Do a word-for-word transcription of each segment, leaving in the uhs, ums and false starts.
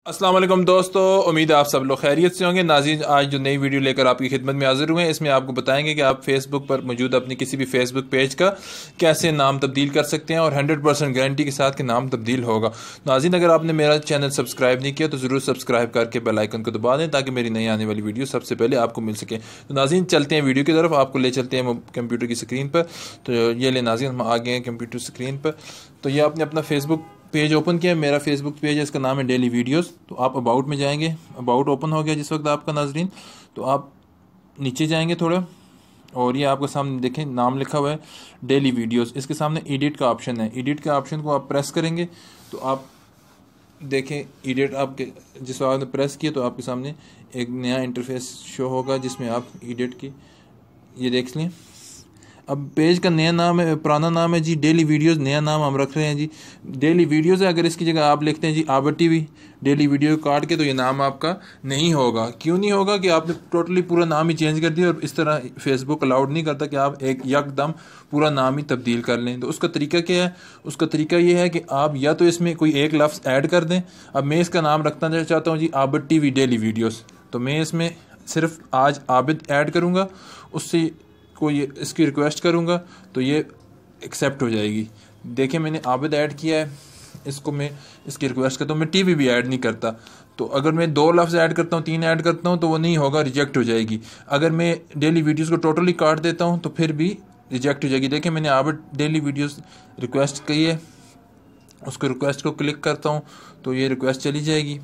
अस्सलाम वालेकुम दोस्तों, उम्मीद है आप सब लोग खैरियत से होंगे। नाज़रीन, आज जो नई वीडियो लेकर आपकी खिदमत में हाजिर हुए हैं, इसमें आपको बताएंगे कि आप फेसबुक पर मौजूद अपनी किसी भी फेसबुक पेज का कैसे नाम तब्दील कर सकते हैं और हंड्रेड परसेंट गारंटी के साथ कि नाम तब्दील होगा। नाज़रीन, अगर आपने मेरा चैनल सब्सक्राइब नहीं किया तो ज़रूर सब्सक्राइब करके बेल आइकन को दबा दें ताकि मेरी नई आने वाली वीडियो सबसे पहले आपको मिल सके। तो नाज़रीन, चलते हैं वीडियो की तरफ, आपको ले चलते हैं कंप्यूटर की स्क्रीन पर। तो ये ले नाज़रीन, हम आ गए हैं कंप्यूटर स्क्रीन पर। तो ये आपने अपना फेसबुक पेज ओपन किया। मेरा फेसबुक पेज है, इसका नाम है डेली वीडियोस। तो आप अबाउट में जाएंगे, अबाउट ओपन हो गया जिस वक्त आपका नाजरीन। तो आप नीचे जाएंगे थोड़ा और ये आपके सामने देखें नाम लिखा हुआ है डेली वीडियोस। इसके सामने एडिट का ऑप्शन है, एडिट के ऑप्शन को आप प्रेस करेंगे तो आप देखें एडिट आपके जिस वक्त आपने प्रेस किया तो आपके सामने एक नया इंटरफेस शो होगा जिसमें आप एडिट की ये देख लें। अब पेज का नया नाम है, पुराना नाम है जी डेली वीडियोस, नया नाम हम रख रहे हैं जी डेली वीडियोस है। अगर इसकी जगह आप लिखते हैं जी आबर टीवी डेली वीडियो काट के तो ये नाम आपका नहीं होगा। क्यों नहीं होगा कि आपने टोटली पूरा नाम ही चेंज कर दिया और इस तरह फेसबुक अलाउड नहीं करता कि आप एक यकदम पूरा नाम ही तब्दील कर लें। तो उसका तरीका क्या है? उसका तरीका ये है कि आप या तो इसमें कोई एक लफ्ज़ ऐड कर दें। अब मैं इसका नाम रखना चाहता हूँ जी आबर टीवी डेली वीडियोस, तो मैं इसमें सिर्फ आज आबिद ऐड करूँगा, उससे कोई इसकी रिक्वेस्ट करूँगा तो ये एक्सेप्ट हो जाएगी। देखिए मैंने आबिद ऐड किया है, इसको मैं इसकी रिक्वेस्ट करता हूँ। मैं टीवी भी ऐड नहीं करता, तो अगर मैं दो लफ्ज़ ऐड करता हूँ, तीन ऐड करता हूँ तो वो नहीं होगा, रिजेक्ट हो जाएगी। अगर मैं डेली वीडियोस को टोटली काट देता हूँ तो फिर भी रिजेक्ट हो जाएगी। देखिए मैंने आबिद डेली वीडियोस रिक्वेस्ट की है, उसको रिक्वेस्ट को क्लिक करता हूँ तो ये रिक्वेस्ट चली जाएगी।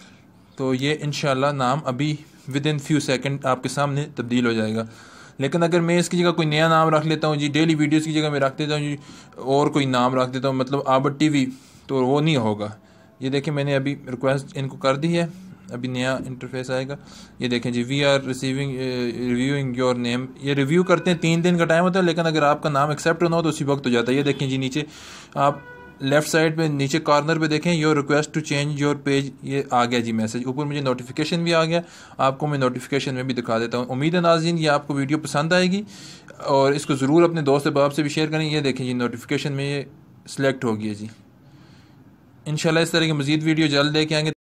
तो ये इंशाल्लाह नाम अभी विद इन फ्यू सेकेंड आपके सामने तब्दील हो जाएगा। लेकिन अगर मैं इसकी जगह कोई नया नाम रख लेता हूँ जी डेली वीडियोस की जगह मैं रख देता हूँ जी और कोई नाम रख देता हूँ मतलब आबर टीवी, तो वो नहीं होगा। ये देखें मैंने अभी रिक्वेस्ट इनको कर दी है, अभी नया इंटरफेस आएगा। ये देखें जी we are receiving reviewing your name. ये रिव्यू करते हैं, तीन दिन का टाइम होता है, लेकिन अगर आपका नाम एक्सेप्ट होना हो तो उसी वक्त हो जाता है। ये देखें जी नीचे आप लेफ्ट साइड पे नीचे कॉर्नर पे देखें your request to change your page, ये आ गया जी मैसेज। ऊपर मुझे नोटिफिकेशन भी आ गया, आपको मैं नोटिफिकेशन में भी दिखा देता हूँ। उम्मीद है नाज़रीन ये आपको वीडियो पसंद आएगी और इसको ज़रूर अपने दोस्त अहबाब से भी शेयर करें। ये देखें जी नोटिफिकेशन में ये सिलेक्ट हो गया जी। इंशाल्लाह इस तरह की मज़ीद वीडियो जल्द लेके आएंगे।